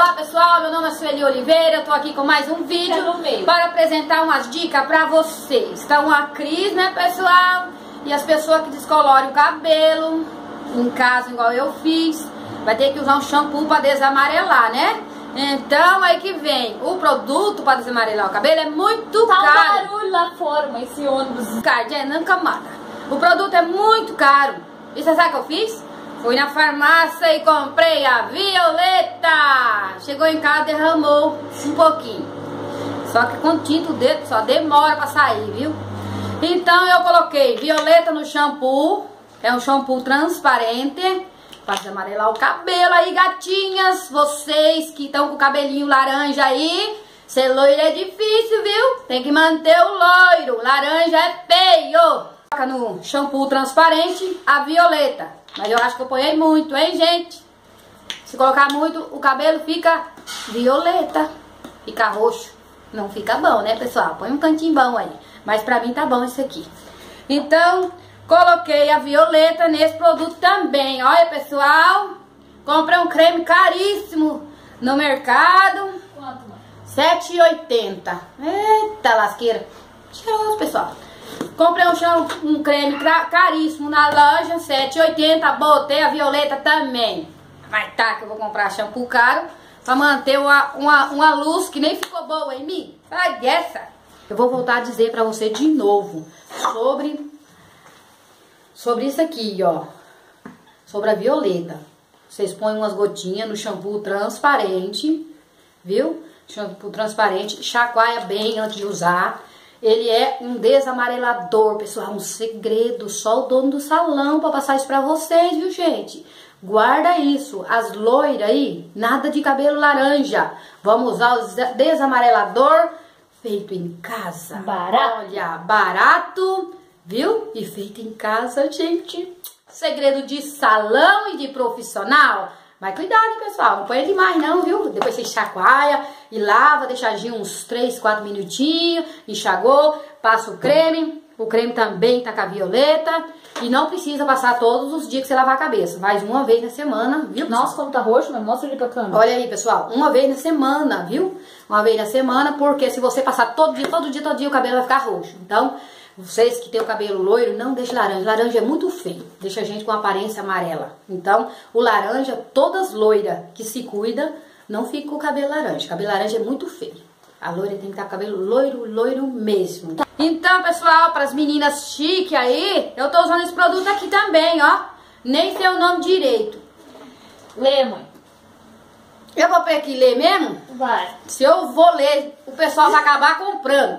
Olá pessoal, meu nome é Sueli Oliveira, eu tô aqui com mais um vídeo para apresentar umas dicas pra vocês. Então a Cris, né pessoal, e as pessoas que descolorem o cabelo, em casa igual eu fiz, vai ter que usar um shampoo pra desamarelar, né? Então aí que vem, o produto para desamarelar o cabelo é muito caro. Tá um barulho lá fora, mas esse ônibus. Cardiana camada. O produto é muito caro. E você sabe o que eu fiz? Fui na farmácia e comprei a Violeta. Chegou em casa, derramou um pouquinho. Só que com tinta o dedo só demora pra sair, viu? Então eu coloquei Violeta no shampoo. É um shampoo transparente para desamarelar o cabelo aí, gatinhas. Vocês que estão com o cabelinho laranja aí, ser loiro é difícil, viu? Tem que manter o loiro. Laranja é feio. Coloca no shampoo transparente a Violeta. Mas eu acho que eu ponhei muito, hein, gente? Se colocar muito, o cabelo fica violeta. Fica roxo. Não fica bom, né, pessoal? Põe um cantinho bom aí. Mas pra mim tá bom isso aqui. Então, coloquei a Violeta nesse produto também. Olha, pessoal. Comprei um creme caríssimo no mercado. Quanto, mano? R$7,80. Eita, lasqueira. Cheiroso, pessoal. Comprei um creme caríssimo na loja, R$7,80. Botei a Violeta também. Vai tá que eu vou comprar shampoo caro pra manter uma luz que nem ficou boa em mim. Sai dessa. Eu vou voltar a dizer pra você de novo sobre isso aqui, ó. Sobre a Violeta. Vocês põem umas gotinhas no shampoo transparente, viu? Shampoo transparente, chacoalha bem antes de usar. Ele é um desamarelador, pessoal, um segredo, só o dono do salão para passar isso para vocês, viu, gente? Guarda isso, as loiras aí, nada de cabelo laranja. Vamos usar o desamarelador feito em casa. Barato. Olha, barato, viu? E feito em casa, gente. Segredo de salão e de profissional. Mas cuidado, hein, pessoal, não põe demais não, viu? Depois você chacoalha e lava, deixa agir uns 3, 4 minutinhos, enxagou, passa o creme também tá com a Violeta. E não precisa passar todos os dias que você lavar a cabeça, faz uma vez na semana, viu? Nossa, como tá roxo, mas mostra ele pra câmera. Olha aí, pessoal, uma vez na semana, viu? Uma vez na semana, porque se você passar todo dia, o cabelo vai ficar roxo. Então, vocês que tem o cabelo loiro, não deixe laranja. Laranja é muito feio, deixa a gente com aparência amarela. Então, o laranja, todas loiras que se cuida, não fica com o cabelo laranja. O cabelo laranja é muito feio. A loira tem que estar com o cabelo loiro, loiro mesmo. Então, pessoal, para as meninas chique aí, eu tô usando esse produto aqui também, ó. Nem sei o nome direito. Lê, mãe. Eu vou pegar aqui ler mesmo? Vai. Se eu vou ler, o pessoal vai acabar comprando.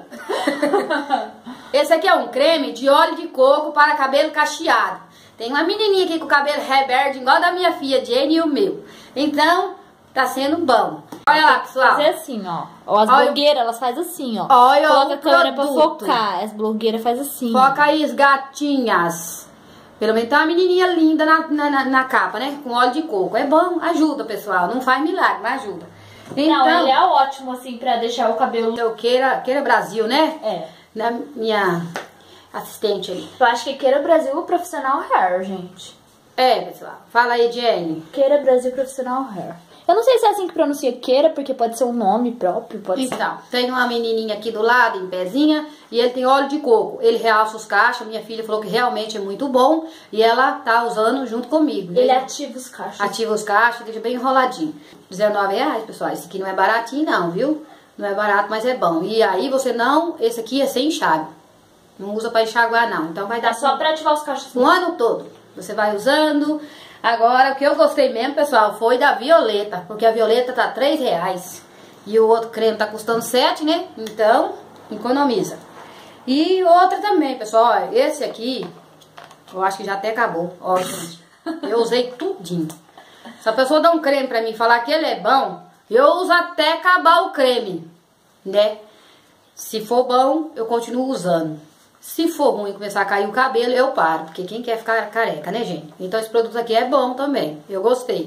Esse aqui é um creme de óleo de coco para cabelo cacheado. Tem uma menininha aqui com o cabelo rebelde, igual da minha filha Jenny e o meu. Então, tá sendo bom. Olha lá, pessoal. Fazer assim, ó. As blogueiras, elas fazem assim, ó. Olha, coloca a câmera pra produto. focar. As blogueiras fazem assim. Foca aí, as gatinhas. Pelo menos tá uma menininha linda na capa, né? Com óleo de coco. É bom, ajuda, pessoal. Não faz milagre, mas ajuda. Então, não, ele é ótimo, assim, pra deixar o cabelo... Eu queira Brasil, né? É. Na minha assistente aí. Eu acho que Queira Brasil Profissional Hair, gente. É, pessoal. Fala aí, Jenny. Queira Brasil Profissional Hair. Eu não sei se é assim que pronuncia Queira, porque pode ser um nome próprio, pode ser. Então, tem uma menininha aqui do lado, em pezinha, e ele tem óleo de coco. Ele realça os cachos, minha filha falou que realmente é muito bom, e ela tá usando junto comigo. Ele ativa os cachos. Ativa os cachos, deixa bem enroladinho. R$19, pessoal. Esse aqui não é baratinho não, viu? Não é barato, mas é bom. E aí você não... Esse aqui é sem enxágue. Não usa pra enxaguar, não. Então vai dar... É só pra ativar os cachos. Um ano todo. Você vai usando... Agora, o que eu gostei mesmo, pessoal, foi da Violeta. Porque a Violeta tá R$3. E o outro creme tá custando 7, né? Então, economiza. E outra também, pessoal. Ó, esse aqui, eu acho que já até acabou. Ó, gente. Eu usei tudinho. Se a pessoa dá um creme pra mim e falar que ele é bom, eu uso até acabar o creme, né? Se for bom, eu continuo usando. Se for ruim começar a cair o cabelo, eu paro. Porque quem quer ficar careca, né, gente? Então esse produto aqui é bom também. Eu gostei.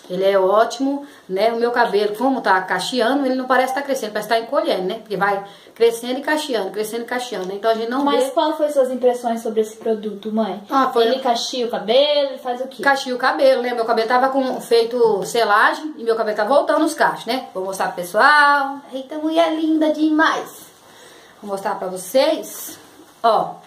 Ele é ótimo, né? O meu cabelo, como tá cacheando, ele não parece estar crescendo, parece estar encolhendo, né? Porque vai crescendo e cacheando, crescendo e cacheando, né? Então a gente não Mas vê... qual foi suas impressões sobre esse produto, mãe? Ele cacheia o cabelo, ele faz o quê? Cacheia o cabelo, né? Meu cabelo tava feito selagem e meu cabelo tá voltando os cachos, né? Vou mostrar pro pessoal. Eita, mulher linda demais! Vou mostrar pra vocês. Ó.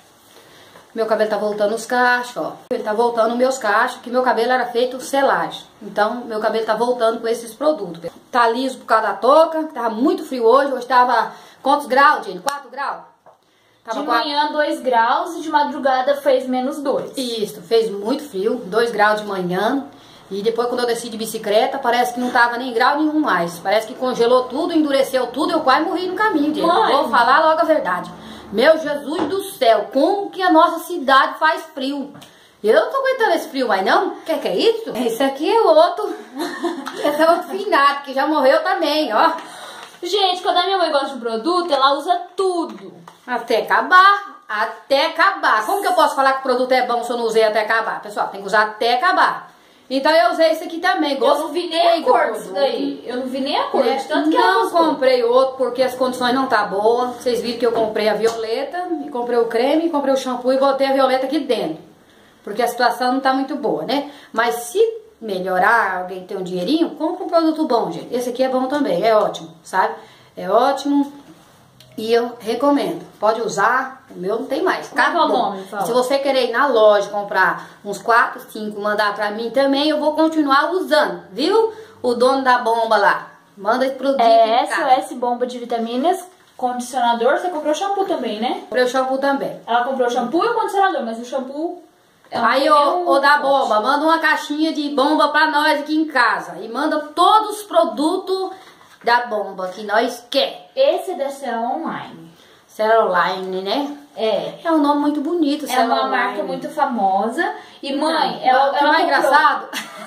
Meu cabelo tá voltando os cachos, ó. Ele tá voltando meus cachos, que meu cabelo era feito selagem. Então, meu cabelo tá voltando com esses produtos. Tá liso por causa da touca, tava muito frio hoje. Hoje tava, quantos graus, gente? 4 graus? Tava de manhã 2 graus e de madrugada fez -2. Isso, fez muito frio, 2 graus de manhã. E depois quando eu desci de bicicleta, parece que não tava nem grau nenhum mais. Parece que congelou tudo, endureceu tudo, eu quase morri no caminho, gente. Vou falar logo a verdade. Meu Jesus do céu, como que a nossa cidade faz frio? Eu não tô aguentando esse frio mais não. Que é isso? Esse aqui é outro. Esse é outro finado, que já morreu também, ó. Gente, quando a minha mãe gosta de um produto, ela usa tudo. Até acabar. Até acabar. Como que eu posso falar que o produto é bom se eu não usei até acabar? Pessoal, tem que usar até acabar. Então eu usei esse aqui também. Eu não vi nem a cor disso daí. Eu não vi nem a cor, de tanto que não comprei outro porque as condições não tá boas. Vocês viram que eu comprei a violeta, e comprei o creme, comprei o shampoo e botei a violeta aqui dentro. Porque a situação não tá muito boa, né? Mas se melhorar, alguém tem um dinheirinho, compra um produto bom, gente. Esse aqui é bom também, é ótimo, sabe? É ótimo. E eu recomendo, pode usar, o meu não tem mais. Qual o nome? Se você querer ir na loja comprar uns 4, 5, mandar pra mim também, eu vou continuar usando, viu? O dono da bomba lá, manda esse produto. É SOS Bomba de Vitaminas, condicionador, você comprou shampoo também, né? Comprei o shampoo também. Ela comprou o shampoo e o condicionador, mas o shampoo... Aí, ô da bomba, manda uma caixinha de bomba pra nós aqui em casa. E manda todos os produtos da bomba que nós quer. Esse é da Cera Online. Cera Online, né? É um nome muito bonito. É uma marca muito famosa. E mãe, ela comprou... engraçado.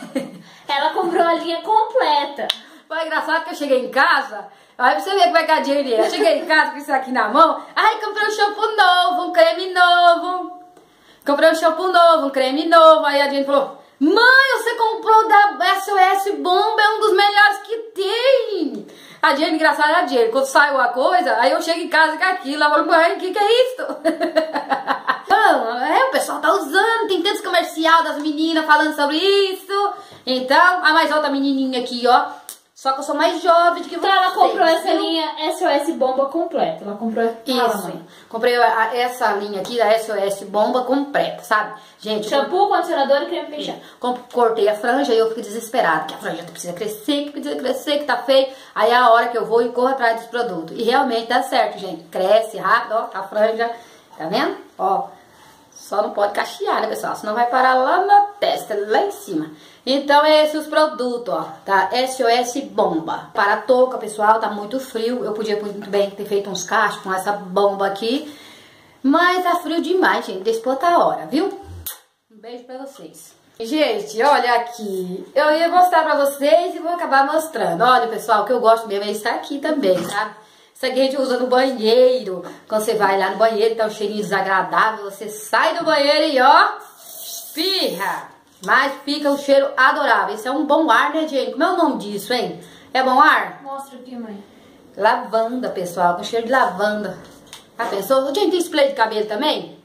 Ela comprou a linha completa. Foi engraçado que eu cheguei em casa. Aí pra você ver como é que a Jenny é. Eu cheguei em casa com isso aqui na mão. Ai, comprei um shampoo novo, um creme novo. Comprei um shampoo novo, um creme novo. Aí a Jenny falou: mãe, você comprou da SOS Bomba, é um dos melhores que tem. A Jenny, engraçada é a Jenny, quando saiu a coisa, aí eu chego em casa com aquilo, ela falou: mãe, o que é isso? O pessoal tá usando, tem tantos comercial das meninas falando sobre isso. Então, a mais outra menininha aqui, ó. Só que eu sou mais jovem do que você. Então ela comprou essa linha SOS Bomba completa. Ela comprou isso. Comprei essa linha aqui da SOS Bomba completa, sabe? Gente, shampoo, condicionador e creme penteado. Cortei a franja e eu fico desesperada, que a franja precisa crescer, que tá feio. Aí é a hora que eu vou e corro atrás dos produtos. E realmente dá certo, gente. Cresce rápido, ó, a franja. Tá vendo? Ó. Só não pode cachear, né, pessoal? Senão vai parar lá na testa, lá em cima. Então, esses os produtos, ó, tá? SOS Bomba. Para a touca, pessoal, tá muito frio. Eu podia muito bem ter feito uns cachos com essa bomba aqui. Mas tá frio demais, gente. Deixa pra outra hora, viu? Um beijo pra vocês. Gente, olha aqui. Eu ia mostrar pra vocês e vou acabar mostrando. Olha, pessoal, o que eu gosto mesmo é isso aqui também, tá? Isso aqui a gente usa no banheiro. Quando você vai lá no banheiro, tá um cheirinho desagradável. Você sai do banheiro e ó, espirra. Mas fica um cheiro adorável. Esse é um bom ar, né, gente? Como é o nome disso, hein? É bom ar? Mostra aqui, mãe. Lavanda, pessoal. Com cheiro de lavanda. Ah, pensou? Gente, tem spray de cabelo também?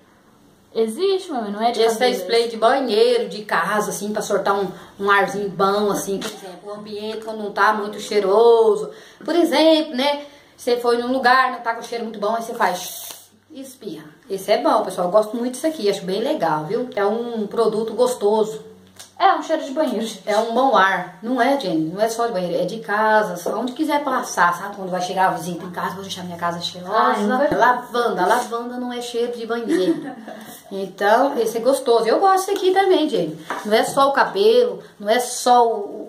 Existe, mãe, não é de cabelo. Esse é spray esse. de banheiro, de casa, assim, pra soltar um arzinho bom, assim. Por exemplo, o ambiente quando não tá muito cheiroso. Por exemplo, né? Você foi num lugar, não tá com cheiro muito bom, aí você faz... espirra. Esse é bom, pessoal. Eu gosto muito disso aqui. Acho bem legal, viu? É um produto gostoso. É um cheiro de banheiro. É um bom ar. Não é, Jenny? Não é só de banheiro. É de casa. Só onde quiser passar, sabe? Quando vai chegar a visita em casa, vou deixar minha casa cheirosa. Lavanda. Lavanda não é cheiro de banheiro. Então, esse é gostoso. Eu gosto desse aqui também, Jenny. Não é só o cabelo. Não é só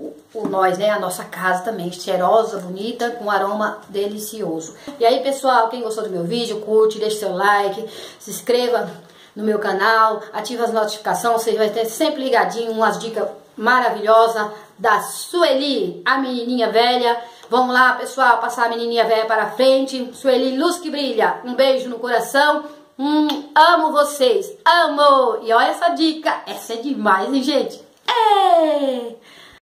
nós, né? A nossa casa também. Cheirosa, bonita, com aroma delicioso. E aí, pessoal, quem gostou do meu vídeo, curte, deixe seu like, se inscreva no meu canal, ativa as notificações, você vai ter sempre ligadinho umas dicas maravilhosas da Sueli, a menininha velha. Vamos lá, pessoal, passar a menininha velha para frente. Sueli, luz que brilha. Um beijo no coração. Amo vocês, amo. E olha essa dica, essa é demais, hein, gente? É!